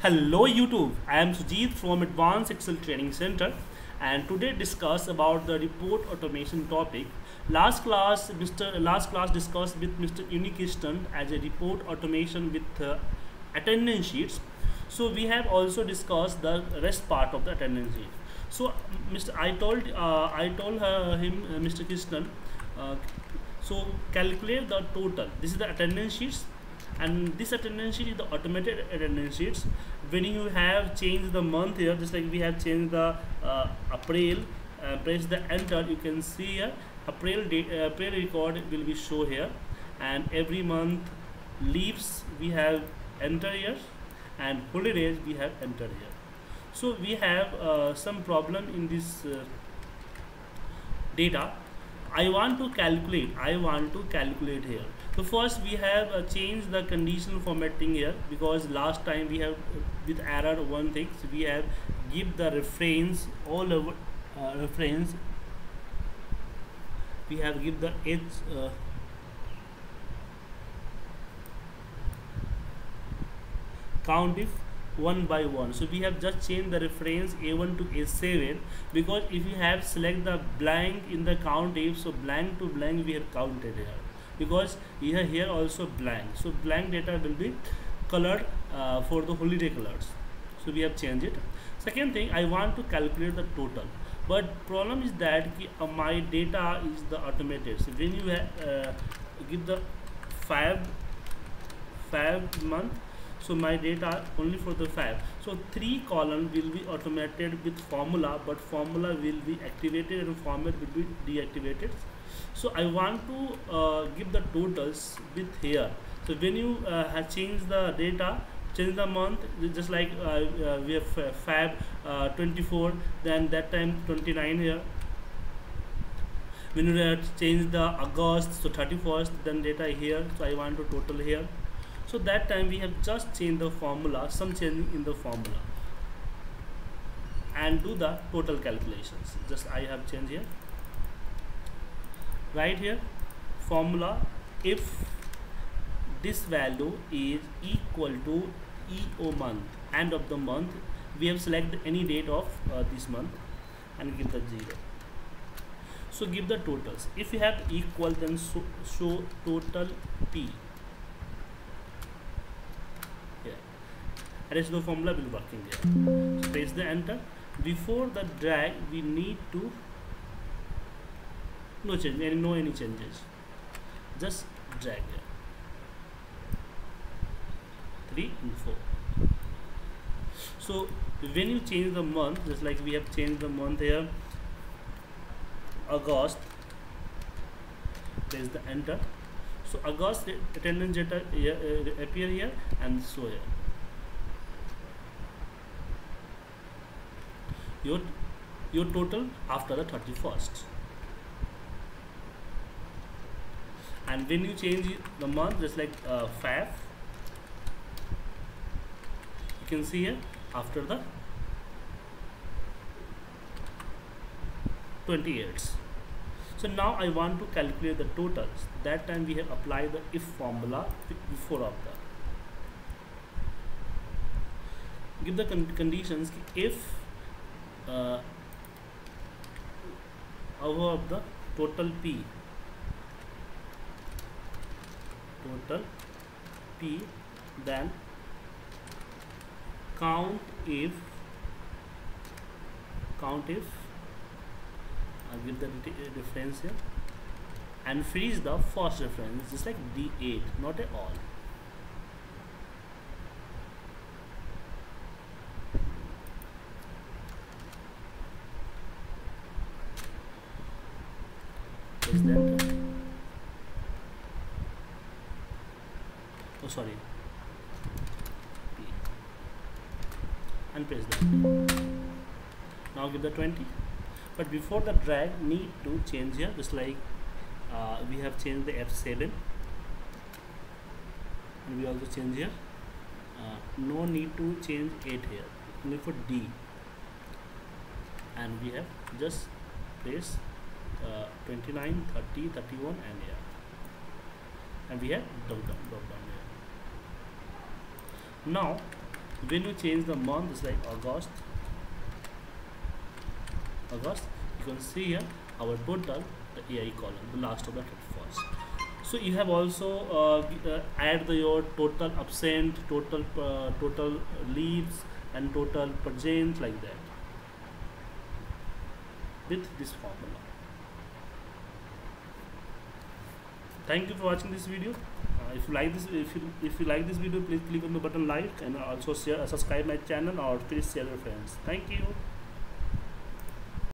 Hello YouTube, I am Sujit from Advanced Excel Training Center and today discuss about the report automation topic. Last class discussed with Mr. Unikistan as a report automation with attendance sheets. So we have also discussed the rest part of the attendance sheet. So Mr. I told him Mr. Krishnan, uh, so calculate the total. This is the attendance sheets, and this attendance sheet is the automated attendance sheets. When you have changed the month here, just like we have changed the April, press the enter, you can see here April record will be show here, and every month leaves we have enter here, and holidays we have enter here. So we have some problem in this data. I want to calculate here. So first we have changed the conditional formatting here, because last time we have with error one thing, so we have give the reference all over reference, we have give the age count if one by one. So we have just changed the reference A1 to A7, because if you have select the blank in the count if, so blank to blank we have counted here, because here also blank, so blank data will be colored for the holiday colors. So we have changed it. Second thing, I want to calculate the total, but problem is that my data is the automated. So when you give the five month, so my data only for the 5, so 3 column will be automated with formula, but formula will be activated and format will be deactivated. So I want to give the totals with here. So when you have changed the data, change the month, just like we have Feb 24, then that time 29 here. When you change the August, so 31st, then data here, so I want to total here. So that time we have just changed the formula, some changing in the formula, and do the total calculations. Just I have changed here, right here, formula if this value is equal to EO month, end of the month, we have selected any date of this month and give the 0. So give the totals. If you have equal, then show total P. Rest of the formula will working here. So press the enter. Before the drag, we need to no any changes. Just drag here. 3 and 4. So when you change the month, just like we have changed the month here, August, press the enter. So August attendance data appear here and show here. Your total after the 31st, and when you change the month, just like Feb, you can see here after the 28th. So now I want to calculate the totals. That time we have applied the if formula before of the give the conditions if of the total P, then count if I'll give the reference here, and freeze the first reference, just like D8, not at all. Press the enter. Oh sorry, P, and press the enter. Now give the 20, but before the drag need to change here, just like we have changed the F7, and we also change here, no need to change 8 here, only for D, and we have just press 29, 30, 31, and here, and we have drop down here. Now When you change the month, it's like August, you can see here our total, the AI column, the last of the 31st. So you have also add your total absent, total leaves, and total present, like that, with this formula. Thank you for watching this video. If you like this, if you like this video, please click on the button like, and also share, subscribe my channel, or please share your friends. Thank you.